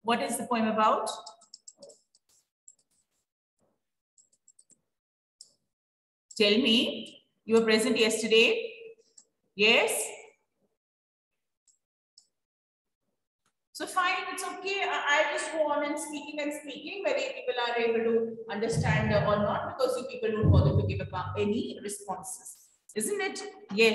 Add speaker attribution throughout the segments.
Speaker 1: What is the poem about? Tell me. You were present yesterday? Yes? So fine, it's okay. I just go on and speaking, whether people are able to understand or not, because you people don't bother to give up any responses. Isn't it? Yes.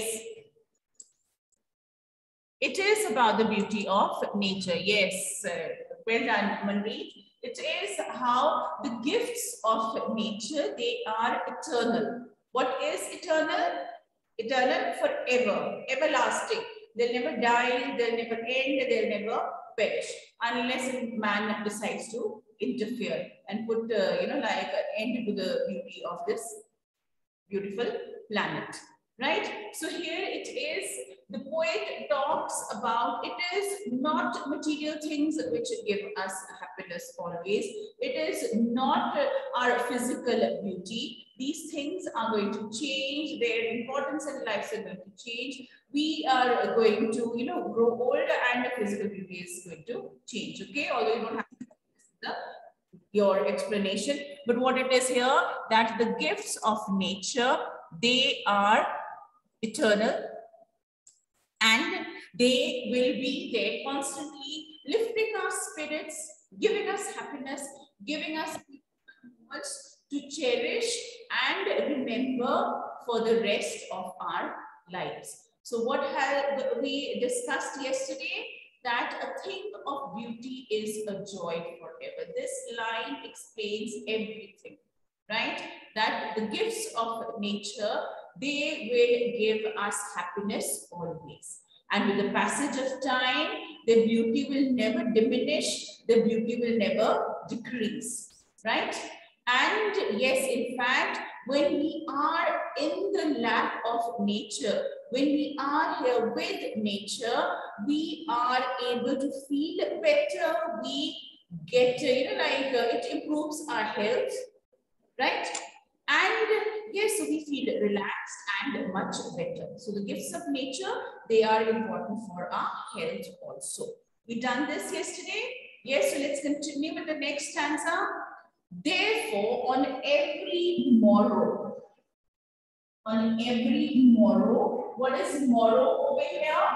Speaker 1: It is about the beauty of nature. Yes. Well done, Manpreet. It is how the gifts of nature, they are eternal. What is eternal? Eternal, forever, everlasting. They'll never die, they'll never end, they'll never perish, unless man decides to interfere and put, like an end to the beauty of this beautiful planet. Right? So here it is, the poet talks about, it is not material things which give us happiness always. It is not our physical beauty. These things are going to change, their importance in life is going to change. We are going to, grow old, and the physical beauty is going to change. Okay, although you don't have to your explanation, but what it is here, that the gifts of nature, they are eternal, and they will be there constantly, lifting our spirits, giving us happiness, giving us moments to cherish and remember for the rest of our lives. So what have we discussed yesterday? That a thing of beauty is a joy forever. This line explains everything, right? That the gifts of nature, they will give us happiness always. And with the passage of time, the beauty will never diminish, the beauty will never decrease, right? And yes, in fact, when we are in the lap of nature, when we are here with nature, we are able to feel better. We get, it improves our health, right? And yes, so we feel relaxed and much better. So the gifts of nature, they are important for our health also. We done this yesterday. Yes, so let's continue with the next stanza. Therefore, on every morrow, what is morrow over here?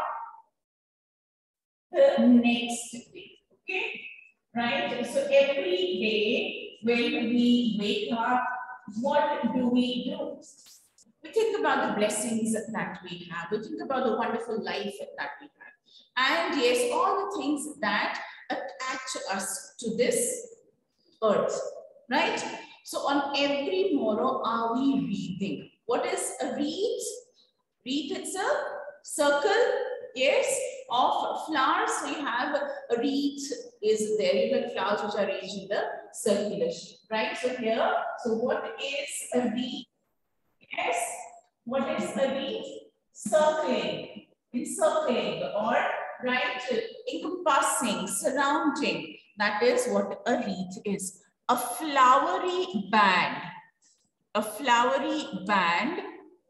Speaker 1: The next day, okay? Right? So every day when we wake up, what do? We think about the blessings that we have. We think about the wonderful life that we have. And yes, all the things that attach us to this earth, right? So on every morrow, are we wreathing? What is a wreath? Wreath, it's a circle, yes, of flowers. So you have a wreath is there, you have flowers which are arranged in the circular shape, right? So here, so what is a wreath? Yes, what is a wreath? Circling, encircling, or right, encompassing, surrounding. That is what a wreath is. A flowery band. A flowery band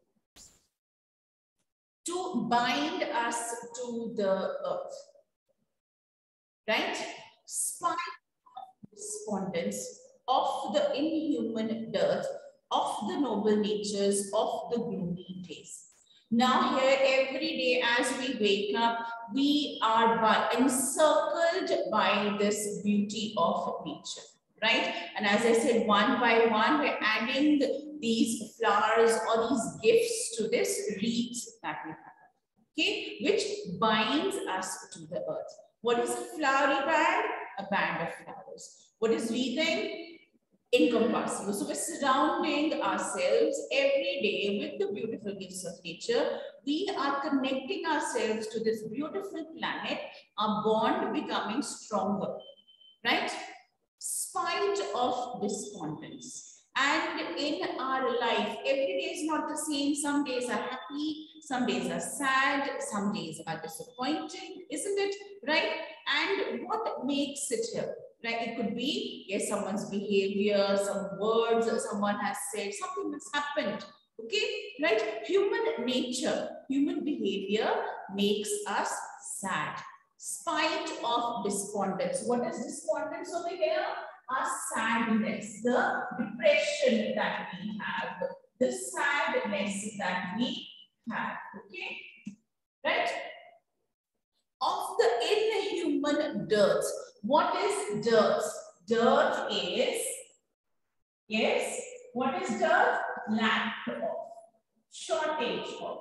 Speaker 1: to bind us to the earth. Right? Spite of despondence, of the inhuman dearth, of the noble natures, of the gloomy days. Now here every day as we wake up, we are encircled by this beauty of nature, right? And as I said, one by one, we're adding these flowers or these gifts to this wreath that we have, okay? Which binds us to the earth. What is a flowery band? A band of flowers. What is wreathing? Encompassing. So we're surrounding ourselves every day with the beautiful gifts of nature. We are connecting ourselves to this beautiful planet, our bond becoming stronger, right? Spite of despondence. And in our life, every day is not the same. Some days are happy, some days are sad, some days are disappointing, isn't it? Right? And what makes it here? Right? It could be, yes, someone's behavior, some words someone has said, something has happened. Okay? Right? Human nature, human behavior makes us sad. spite of despondence. What is despondence over here? Our sadness, the depression that we have, the sadness that we have. Okay, right? Of the inhuman dirt. What is dirt? Dirt is, yes, what is dirt? Lack of, shortage of.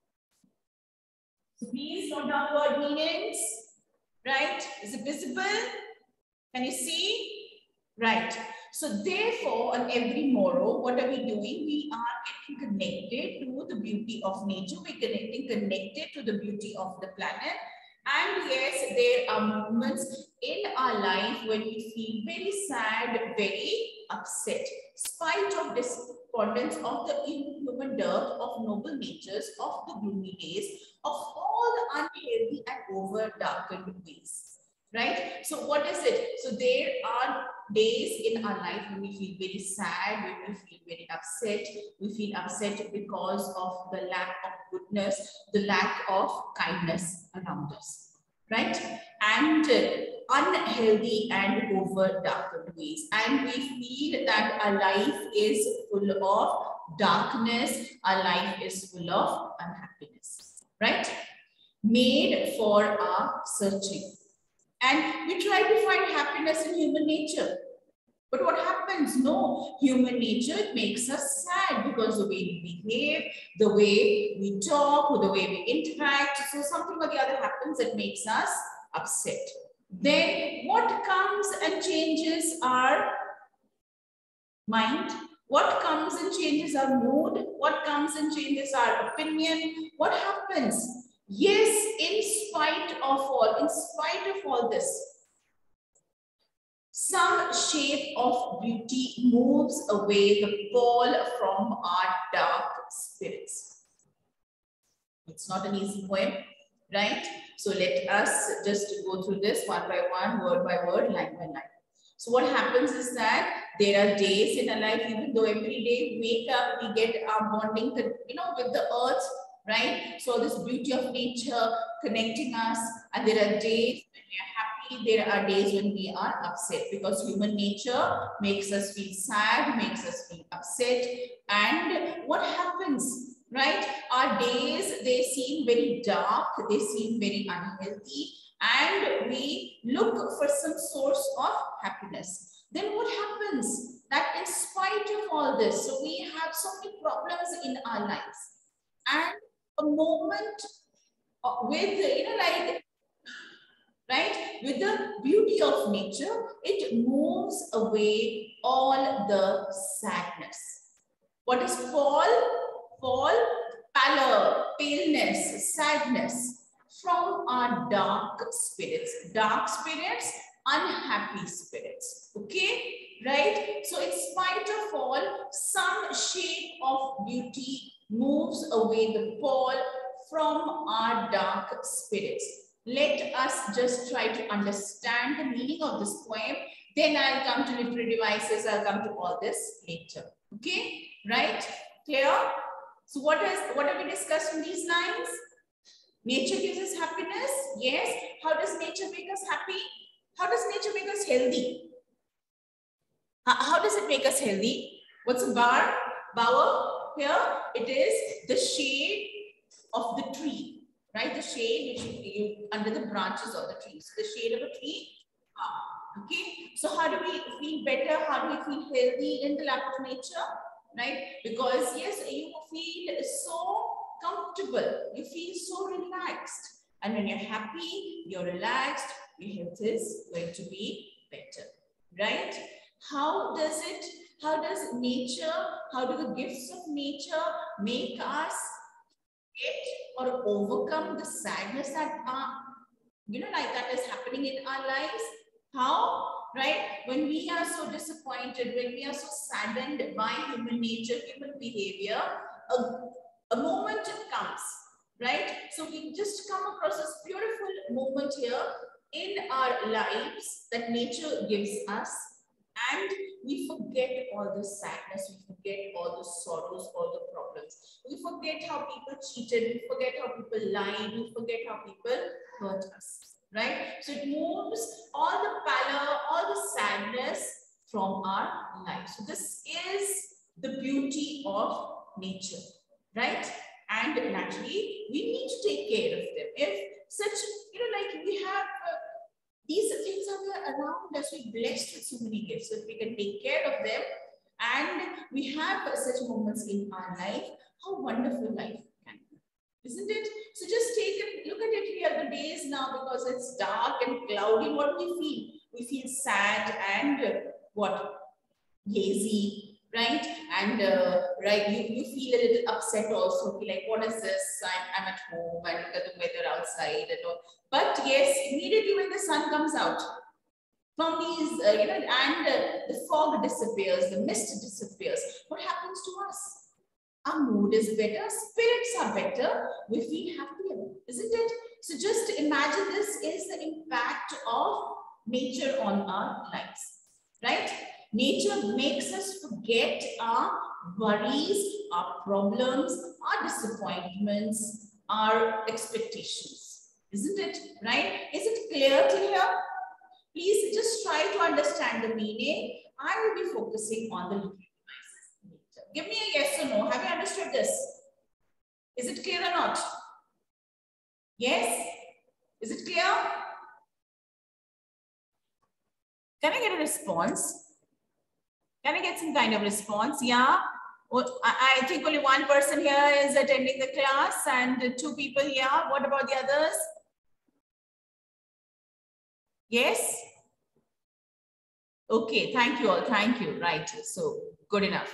Speaker 1: So please note down word meanings, right? Is it visible? Can you see? Right. So therefore, on every morrow, what are we doing? We are getting connected to the beauty of nature. We're getting connected to the beauty of the planet. And yes, there are moments in our life when we feel very sad, very upset. Spite of despondence of the inhuman dirt of noble natures, of the gloomy days, of all the unhealthy and over darkened ways. Right? So what is it? So there are days in our life when we feel very sad, when we feel very upset. We feel upset because of the lack of goodness, the lack of kindness around us, right? And unhealthy and over darkened ways. And we feel that our life is full of darkness, our life is full of unhappiness, right? Made for our searching. And we try to find happiness in human nature. But what happens? No, human nature makes us sad because the way we behave, the way we talk, or the way we interact. So something or the other happens that makes us upset. Then what comes and changes our mind? What comes and changes our mood? What comes and changes our opinion? What happens? Yes, in spite of all this, some shape of beauty moves away the pall from our dark spirits. It's not an easy poem, right? So let us just go through this one by one, word by word, line by line. So what happens is that there are days in our life, even though every day we wake up, we get our bonding, with the earth, right? So this beauty of nature connecting us, and there are days when we are happy, there are days when we are upset, because human nature makes us feel sad, makes us feel upset. And what happens, right? Our days, they seem very dark, they seem very unhealthy, and we look for some source of happiness. Then what happens? That in spite of all this, so we have so many problems in our lives, and a moment with, with the beauty of nature, it moves away all the sadness. What is fall? Fall, pallor, paleness, sadness from our dark spirits. Dark spirits, unhappy spirits. Okay, right? So in spite of all, some shape of beauty moves away the pall from our dark spirits. Let us just try to understand the meaning of this poem. Then I'll come to literary devices. I'll come to all this later. Okay, right? Clear? So what have we discussed in these lines? Nature gives us happiness. Yes. How does nature make us happy? How does nature make us healthy? How does it make us healthy? What's a bower? Here it is the shade of the tree, right? The shade which you under the branches of the tree. So the shade of a tree. Okay. So how do we feel better? How do we feel healthy in the lap of nature? Right? Because yes, you feel so comfortable. You feel so relaxed. And when you're happy, you're relaxed, your health is going to be better. Right? How does nature, how do the gifts of nature make us get or overcome the sadness that that is happening in our lives? How? Right? When we are so disappointed, when we are so saddened by human nature, human behavior, a moment comes, right? So we just come across this beautiful moment here in our lives that nature gives us, and we forget all the sadness, we forget all the sorrows, all the problems. We forget how people cheated, we forget how people lied, we forget how people hurt us, right? So it moves all the pallor, all the sadness from our life. So this is the beauty of nature, right? And naturally, we need to take care of them. If such, like we have these things are there around us, we're blessed with so many gifts. So if we can take care of them and we have such moments in our life, how wonderful life can be, isn't it? So just take a look at it here, the days now, because it's dark and cloudy. What do we feel? We feel sad and what? Lazy, right? And right, you feel a little upset also, like what is this? I'm at home and look at the weather outside and all. But yes, immediately when the sun comes out from these, and the fog disappears, the mist disappears, what happens to us? Our mood is better, spirits are better, we feel happier, isn't it? So just imagine this is the impact of nature on our lives, right? Nature makes us forget our worries, our problems, our disappointments, our expectations, isn't it? Right? Is it clear to you? Please just try to understand the meaning. I will be focusing on the living devices. Give me a yes or no. Have you understood this? Is it clear or not? Yes? Is it clear? Can I get a response? Can I get some kind of response? Yeah. I think only one person here is attending the class and 2 people here. What about the others? Yes? Okay, thank you all. Thank you. Right. So good enough.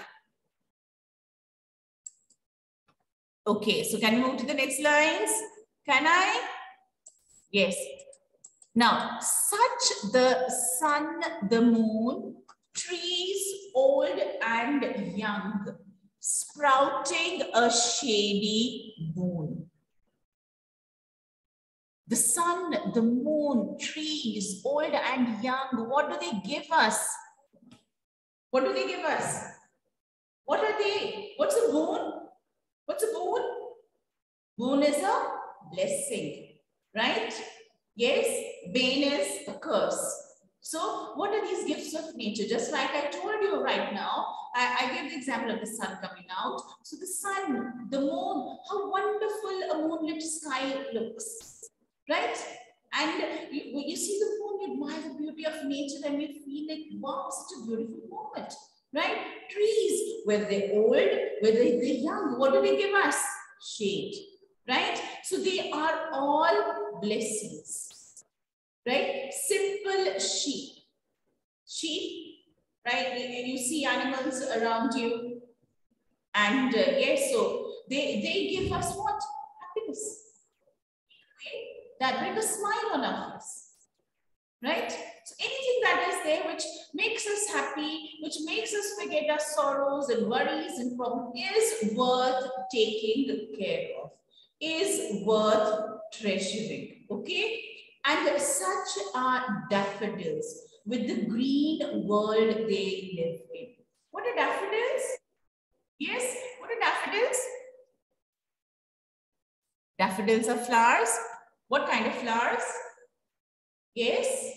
Speaker 1: Okay, so can we move to the next lines? Can I? Yes. Now, such the sun, the moon, trees old and young, sprouting a shady boon. The sun, the moon, trees, old and young, what do they give us? What do they give us? What are they? What's a boon? What's a boon? Boon is a blessing, right? Yes, bane is a curse. So what are these gifts of nature? Just like I told you right now, I gave the example of the sun coming out. So the sun, the moon, how wonderful a moonlit sky looks, right? And you see the moon, you admire the beauty of nature and you feel like, wow, such a beautiful moment, right? Trees, whether they're old, whether they're young, what do they give us? Shade, right? So they are all blessings. Right? Simple sheep. Sheep, right? You see animals around you. And yes, so they give us what? Happiness. Okay? That brings a smile on our face. Right? So anything that is there which makes us happy, which makes us forget our sorrows and worries and problems is worth taking care of, is worth treasuring. Okay? And such are daffodils with the green world they live in. What are daffodils? Yes, what are daffodils? Daffodils are flowers. What kind of flowers? Yes.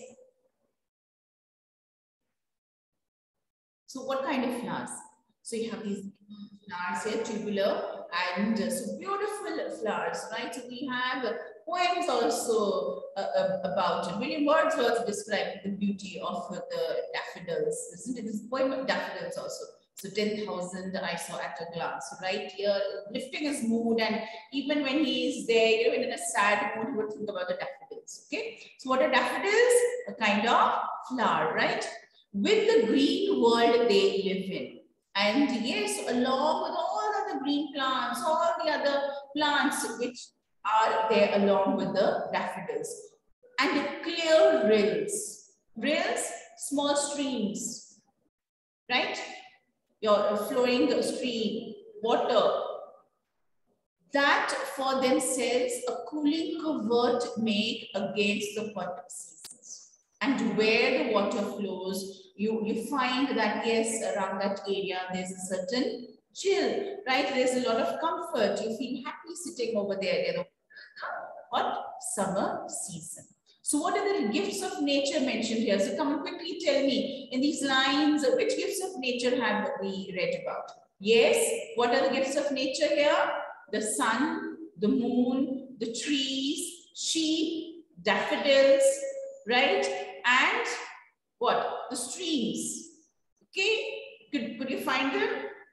Speaker 1: So what kind of flowers? So you have these flowers here, tubular, and so beautiful flowers, right? So we have poems also about it. William Wordsworth described the beauty of the daffodils. Isn't it? This poem of daffodils also. So 10,000 I saw at a glance, right? Here, lifting his mood, and even when he is there, in a sad mood, he would think about the daffodils. Okay. So what are daffodils? A kind of flower, right? With the green world they live in. And yes, along with all other green plants, all the other plants which are there along with the daffodils. And clear rills. Rills, small streams, right? Your flowing stream, water, that for themselves a cooling covert make against the hot seasons. And where the water flows, you find that yes, around that area there's a certain chill, right? There's a lot of comfort. You feel happy sitting over there in the hot summer season. So what are the gifts of nature mentioned here? So come and quickly tell me in these lines, which gifts of nature have we read about? Yes, what are the gifts of nature here? The sun, the moon, the trees, sheep, daffodils, right? And what? The streams. Okay, could you find them?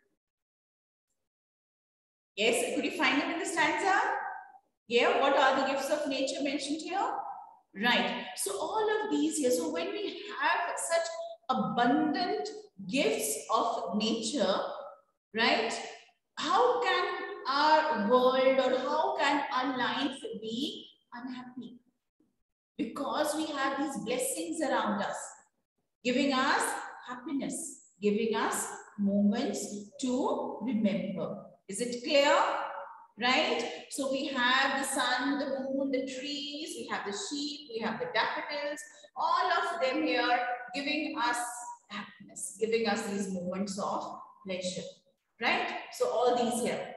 Speaker 1: Yes, could you find them in the stanza? Yeah, what are the gifts of nature mentioned here? Right. So all of these here. So when we have such abundant gifts of nature, right? How can our world or how can our life be unhappy? Because we have these blessings around us, giving us happiness, giving us moments to remember. Is it clear? Right? So we have the sun, the moon, the trees, we have the sheep, we have the daffodils, all of them here giving us happiness, giving us these moments of pleasure. Right? So all these here,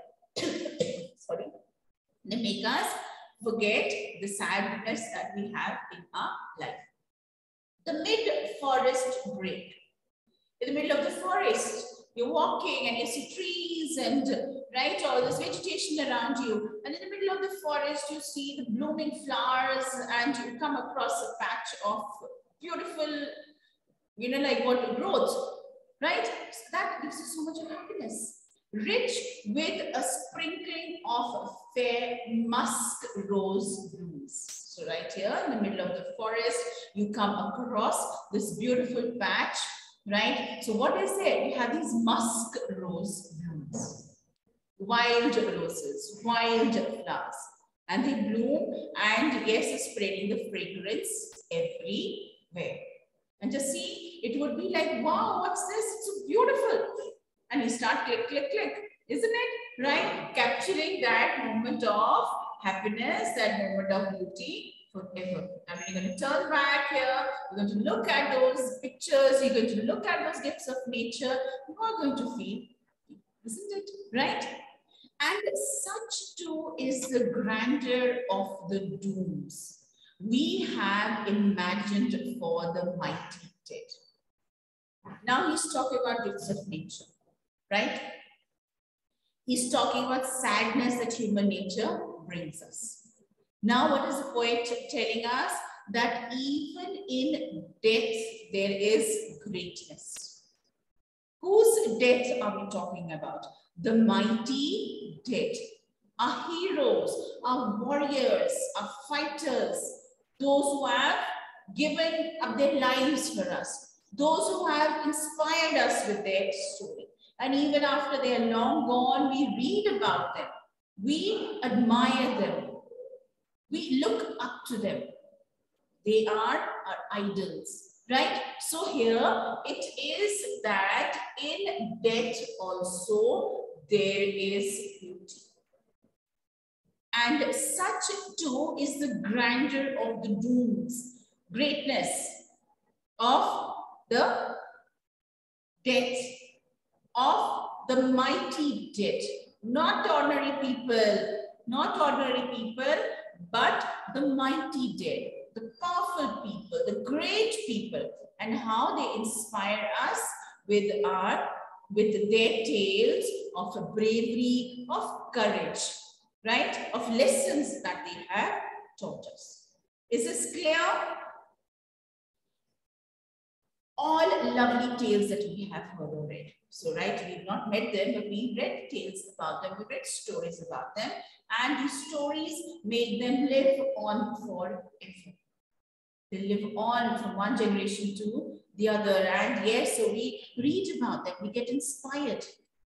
Speaker 1: sorry, they make us forget the sadness that we have in our life. The mid-forest break. In the middle of the forest, you're walking and you see trees and right, all this vegetation around you. And in the middle of the forest, you see the blooming flowers and you come across a patch of beautiful, you know, like what growth, right? So that gives you so much of happiness. Rich with a sprinkling of fair musk rose blooms. So right here in the middle of the forest, you come across this beautiful patch, right? So what is it? You have these musk rose blooms, wild roses, wild flowers, and they bloom and yes, spreading the fragrance everywhere. And just see, it would be like, wow, what's this? It's so beautiful. And you start click, click, click, isn't it? Right? Capturing that moment of happiness, that moment of beauty forever. I mean, you're going to turn back here, you're going to look at those pictures, you're going to look at those gifts of nature, you are going to feel, isn't it? Right? And such too is the grandeur of the dooms we have imagined for the mighty dead. Now he's talking about gifts of nature, right? He's talking about sadness that human nature brings us. Now, what is the poet telling us? That even in death, there is greatness. Whose death are we talking about? The mighty dead. Our heroes, our warriors, our fighters, those who have given up their lives for us, those who have inspired us with their story. And even after they are long gone, we read about them. We admire them. We look up to them. They are our idols, right? So here it is that in death also there is beauty. And such too is the grandeur of the dooms, greatness of the death of the mighty dead. Not ordinary people, but the mighty dead, the powerful people, the great people, and how they inspire us with their tales of bravery, of courage, right? Of lessons that they have taught us. Is this clear? All lovely tales that we have heard or read. So, right, we've not met them, but we read tales about them, we read stories about them, and these stories made them live on forever. They live on from one generation to the other. And yes, so we read about them, we get inspired.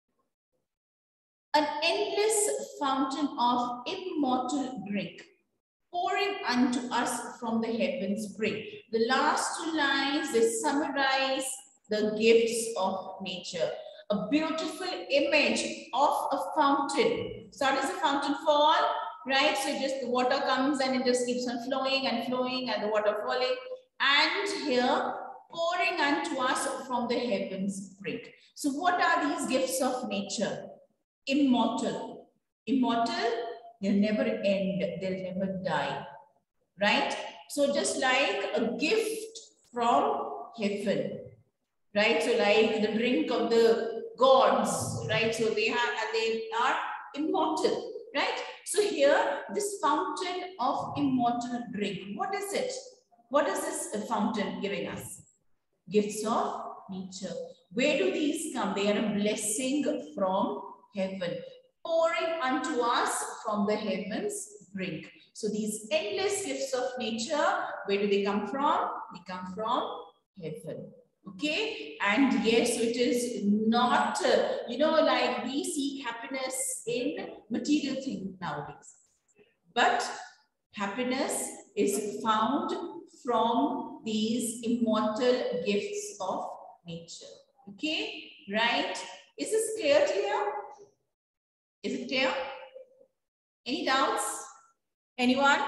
Speaker 1: An endless fountain of immortal drink, pouring unto us from the heavens bring. The last two lines, they summarize the gifts of nature. A beautiful image of a fountain. So how does the fountain fall? Right? So just the water comes and it just keeps on flowing and flowing and the water falling. And here, pouring unto us from the heavens brink. So what are these gifts of nature? Immortal. Immortal, they'll never end, they'll never die, right? So just like a gift from heaven, right? So like the drink of the gods, right? So they are immortal, right? So here, this fountain of immortal drink, what is it? What is this fountain giving us? Gifts of nature. Where do these come? They are a blessing from heaven, pouring unto us from the heavens brink. So these endless gifts of nature, where do they come from? They come from heaven. Okay, and yes, so it is not, like we seek happiness in material things nowadays, but happiness is found from these immortal gifts of nature. Okay, right? Is this clear to you? Is it clear? Any doubts? Anyone?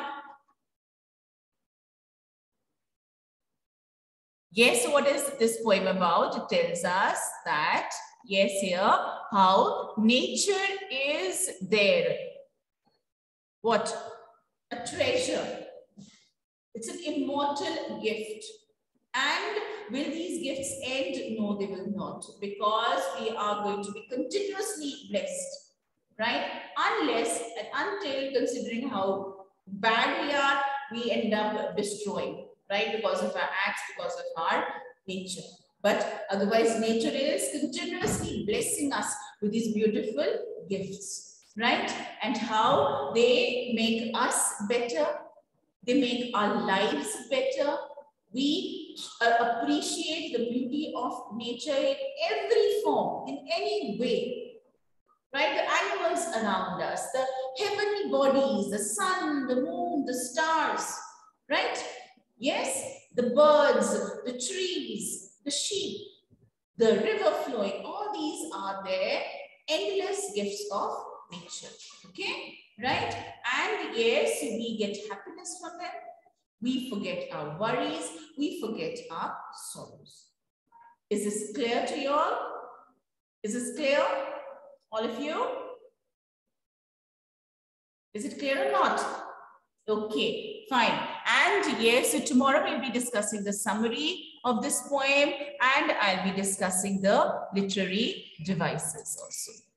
Speaker 1: Yes, so what is this poem about? It tells us that, yes, here, how nature is there. What? A treasure. It's an immortal gift. And will these gifts end? No, they will not, because we are going to be continuously blessed, right? Unless and until, considering how bad we are, we end up destroying, right? Because of our acts, because of our nature. But otherwise, nature is continuously blessing us with these beautiful gifts, right? And how they make us better, they make our lives better. We appreciate the beauty of nature in every form, in any way, right? The animals around us, the heavenly bodies, the sun, the moon, the stars, right? Yes, the birds, the trees, the sheep, the river flowing, all these are their endless gifts of nature, okay? Right? And yes, we get happiness from them. We forget our worries. We forget our sorrows. Is this clear to you all? Is this clear? All of you? Is it clear or not? Okay, fine. And yes, so tomorrow we'll be discussing the summary of this poem, and I'll be discussing the literary devices also.